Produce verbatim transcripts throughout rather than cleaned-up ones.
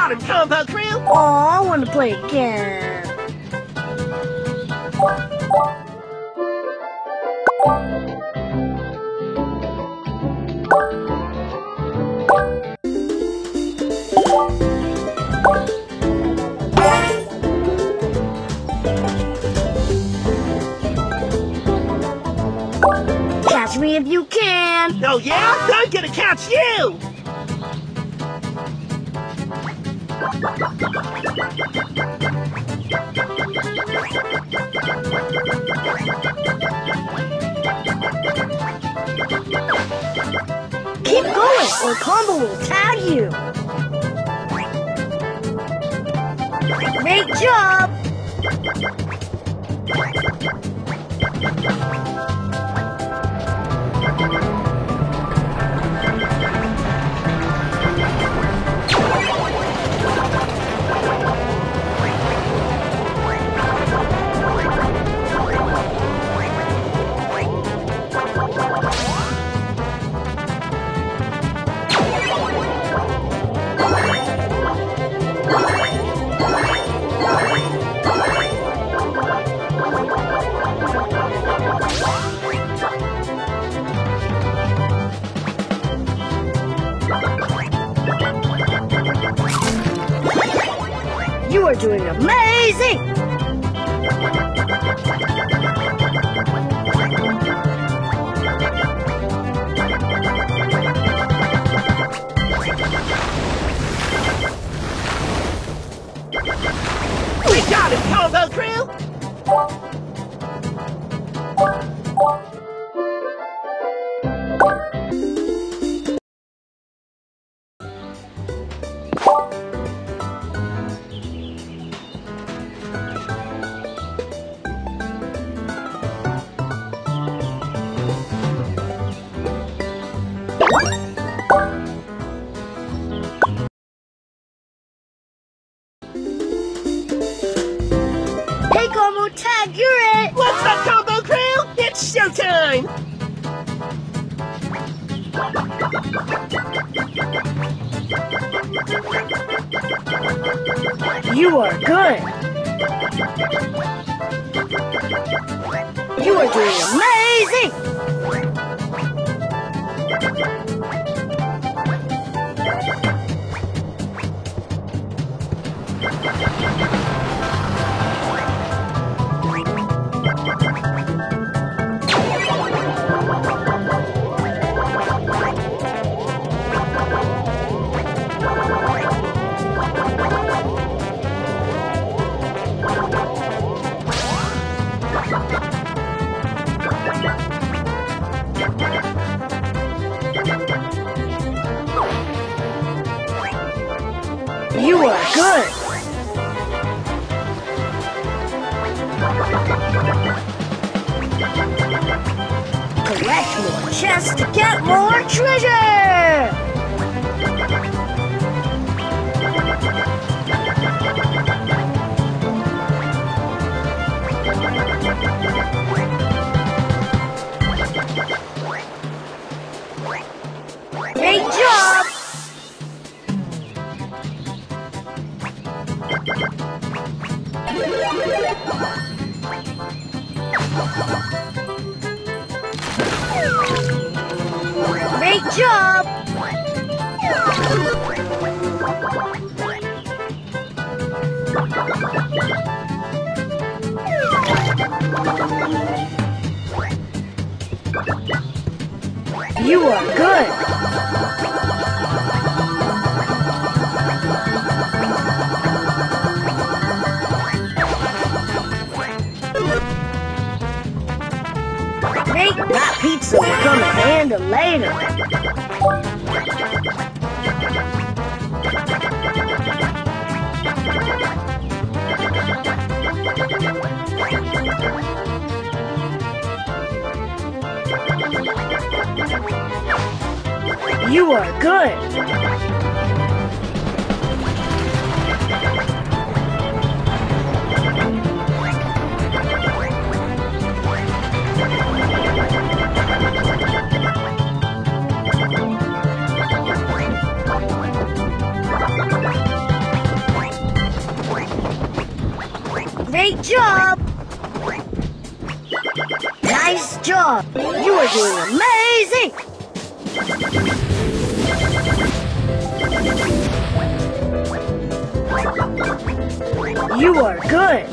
got him, Combo Crew! Aw, I want to play again. Catch me if you can. Oh yeah? I'm gonna catch you! Keep going, or Combo will tag you. Great job! You are doing amazing! We got him, Combo Crew! Hey, Combo, tag, you're it! What's up, Combo Crew? It's showtime! You are good! You are doing amazing! You are good! Collect more chests to get more treasure! Great job! Great job! You are good! Great! That pizza will come in handy later. You are good! Great job! Nice job! You are doing amazing! You are good!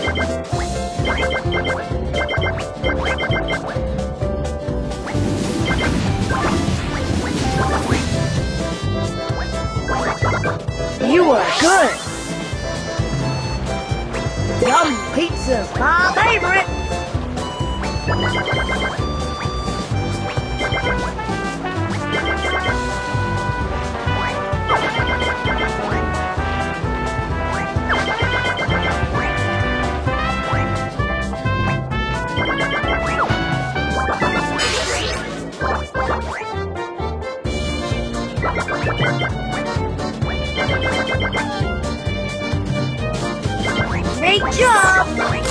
You are good! Yum pizza's my favorite! Great job!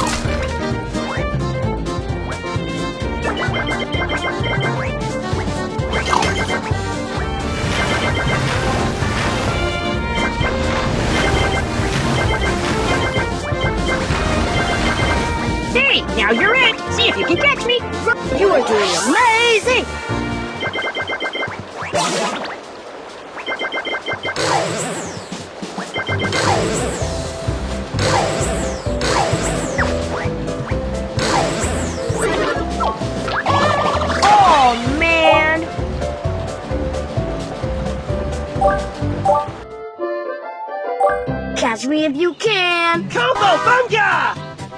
Hey, now you're it. See if you can catch me. You are doing amazing! Oh, man! Catch me if you can! Combo Bunga!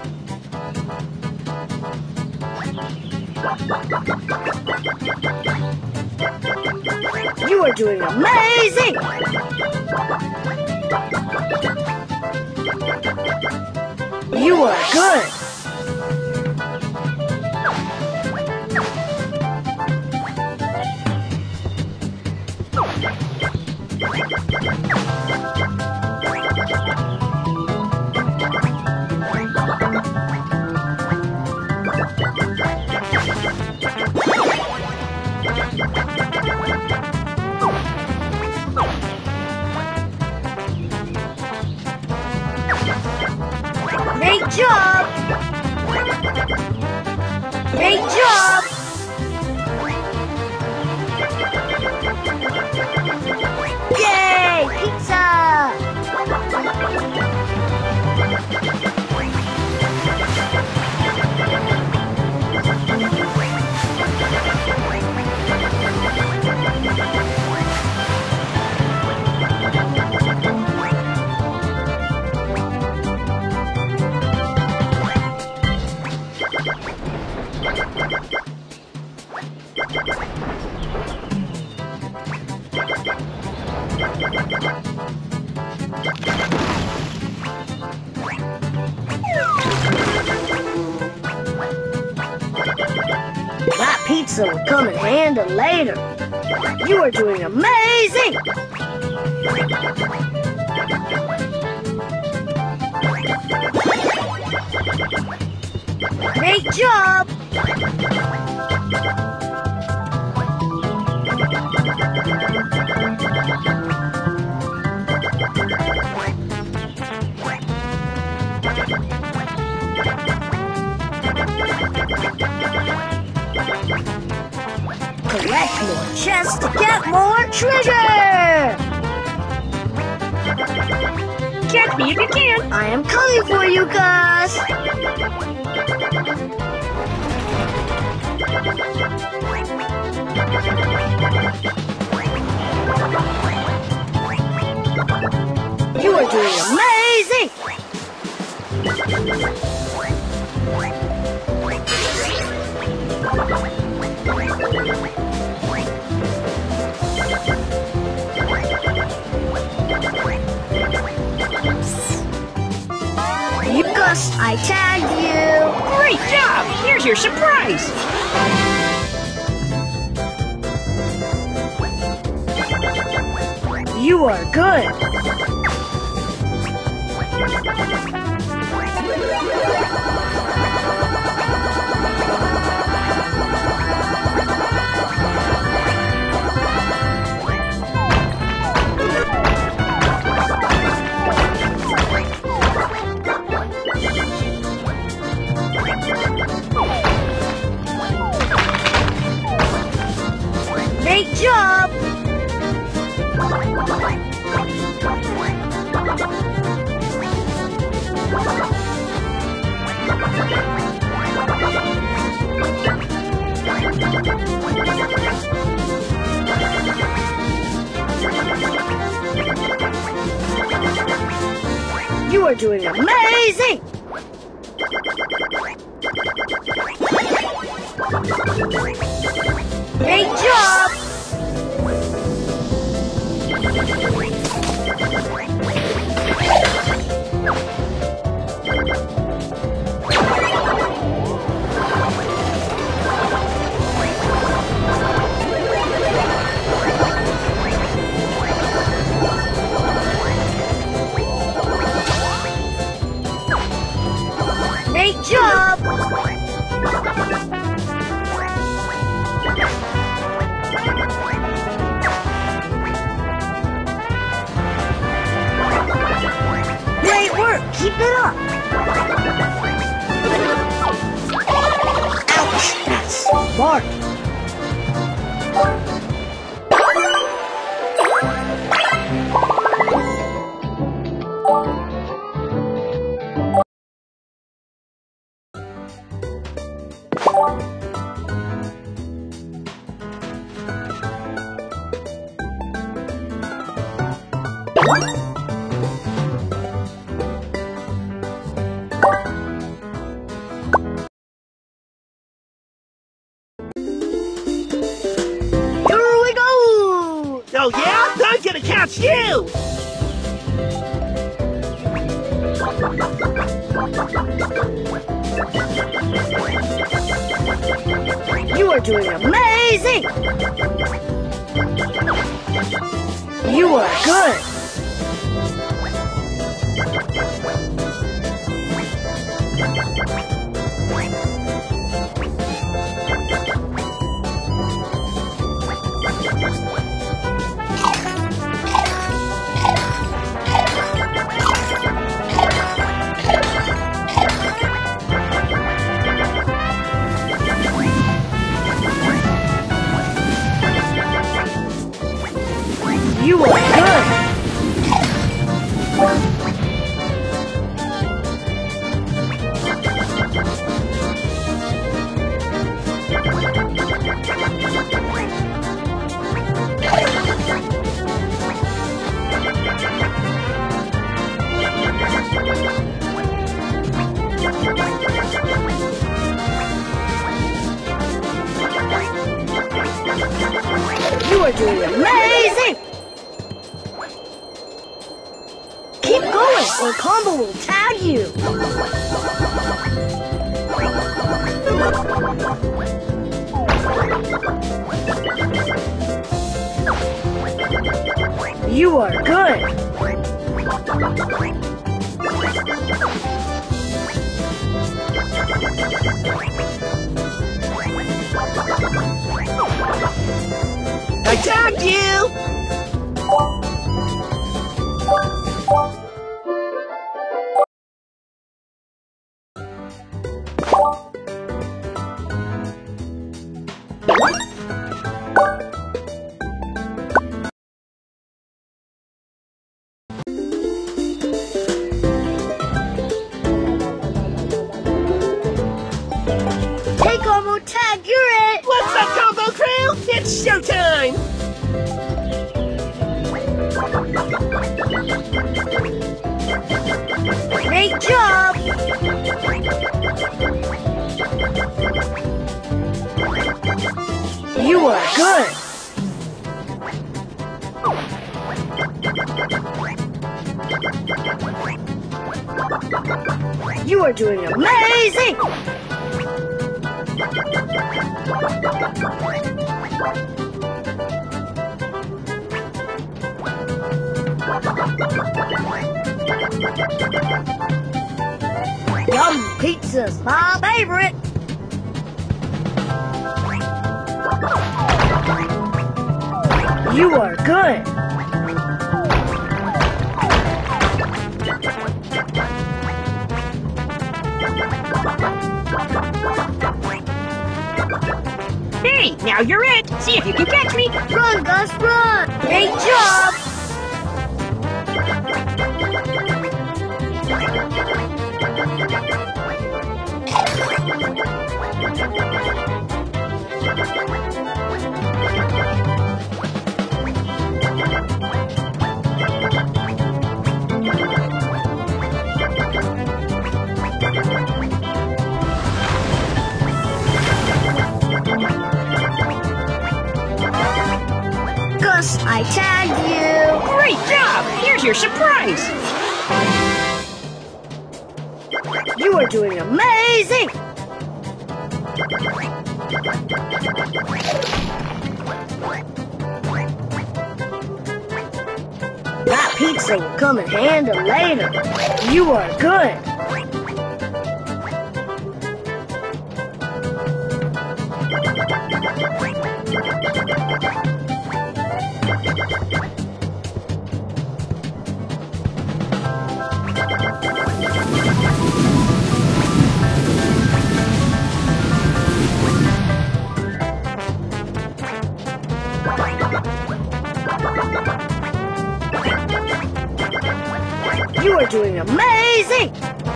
You are doing amazing! You are good! Great job! Great job! Yay! Pizza! That pizza will come in handy later. You are doing amazing! Great job! Collect more chests to get more treasure! Catch me if you can. I am coming for you, Gus! You are doing amazing! You Gus, I tagged you! Great job. Here's your surprise. You are good! You are doing amazing! Great job! Great job! Great work! Keep it up! Ouch! That's smart! Here we go! Oh yeah? I'm gonna catch you! You are doing amazing! You are good! You are good! You are doing amazing! Keep going or Combo will tag you! You are good! I tagged you! Hey Combo tag, you're it! What's up, Combo Crew? It's showtime! Great job! You are good! You are doing amazing! Yum pizza's my favorite! You are good! Hey, now you're it. See if you can catch me. Run, Gus, run! Great job! job! Here's your surprise! You are doing amazing! That pizza will come in handy later. You are good. You are doing amazing!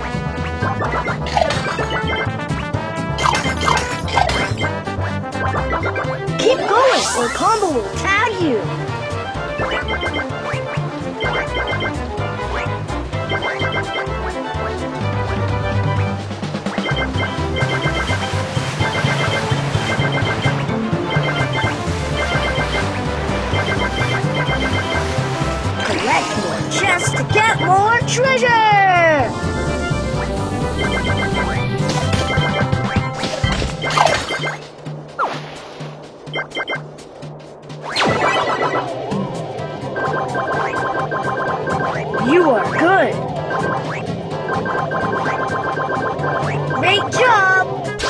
Keep going or Combo will tag you! Collect more chests to get more treasure! You are good! Great job!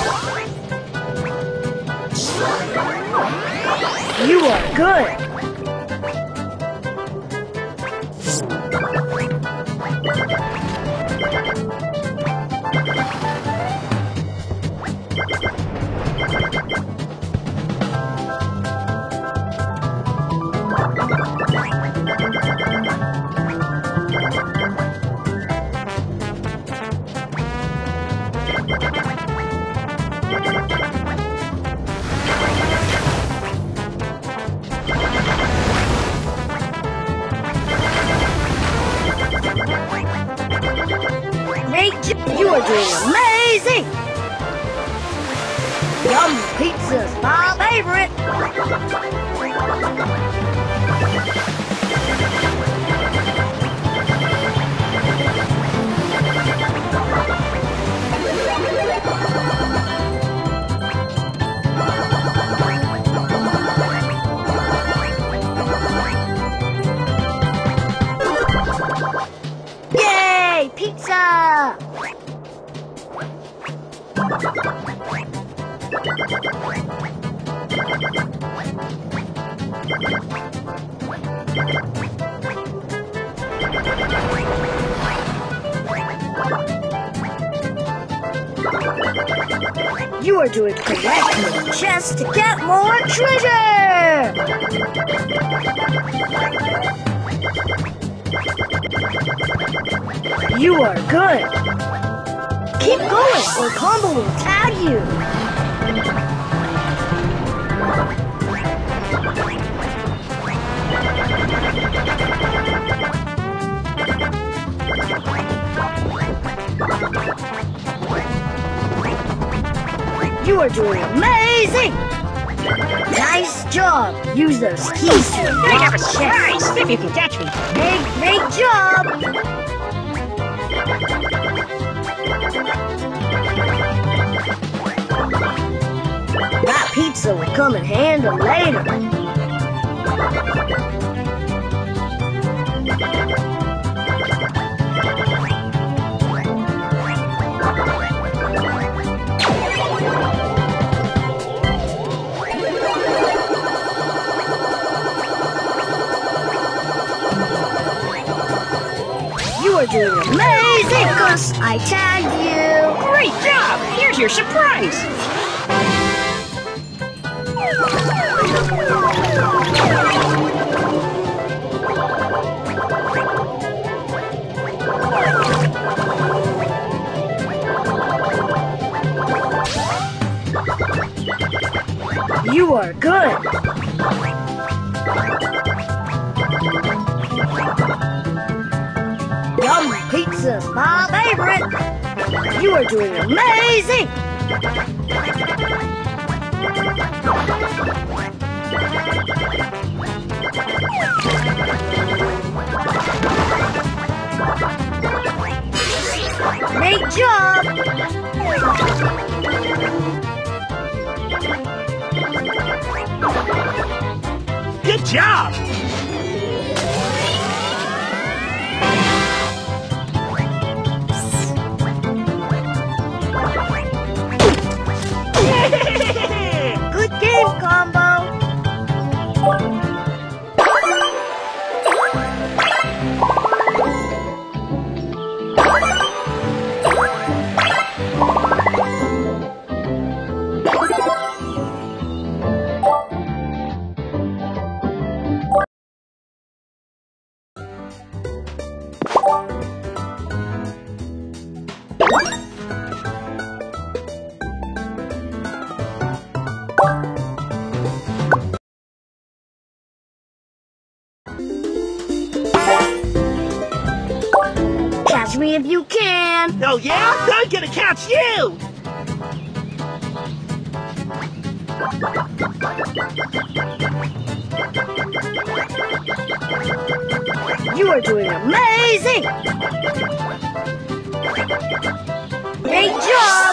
You are good! You are doing amazing! Yum pizza's my favorite! Yay! Pizza! You are doing correctly just to get more treasure! You are good! Keep going or Combo will tag you! You are doing amazing! Nice job! Use those keys to I have a unlock surprise! chests. See if you can catch me! Great, great job! That pizza will come in handy later. You are doing amazing, Gus! I tagged you! Great job! Here's your surprise! You are good! Yum pizza's my favorite! You are doing amazing! Great job! Good job! Good game, Combo! Catch me if you can! Oh yeah? I'm gonna catch you! You are doing amazing! Great job!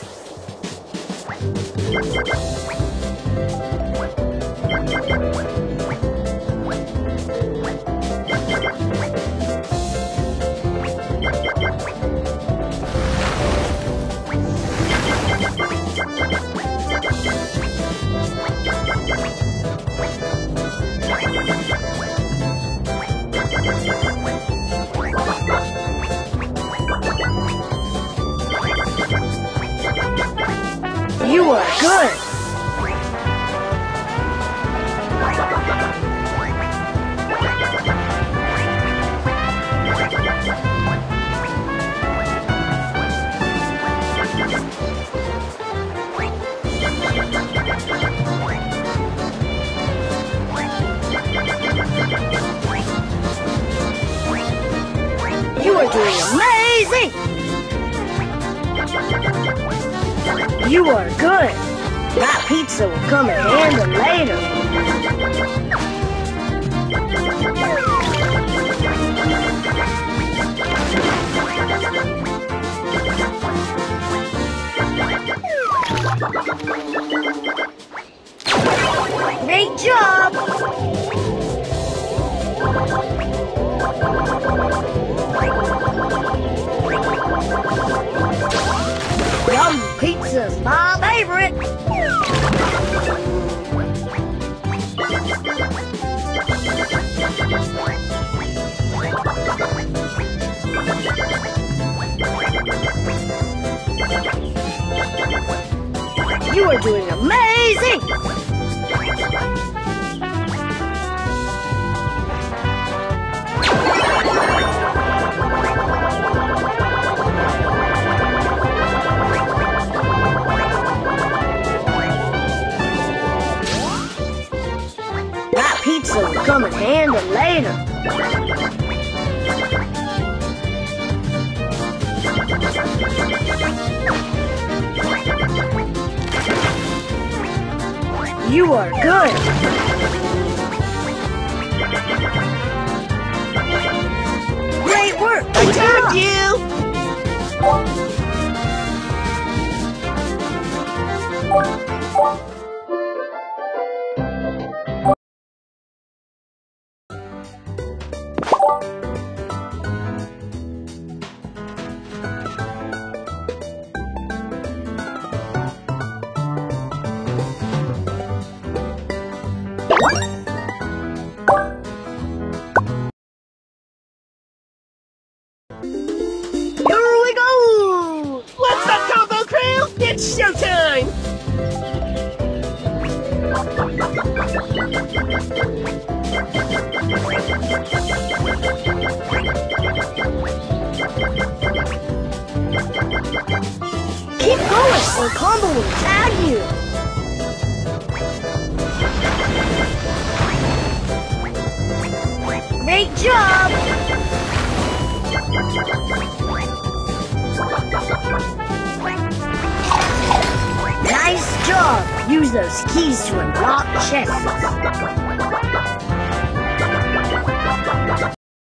You are good! You are doing amazing! You are good! That pizza will come in handy later. Great job! Yum pizza's my favorite! You are doing amazing! That pizza will come in handy later. You are good. Great work. I tagged you! Here we go! What's up, Combo Crew? It's showtime! Keep going or Combo will tag you. Great job! Nice job! Use those keys to unlock chests.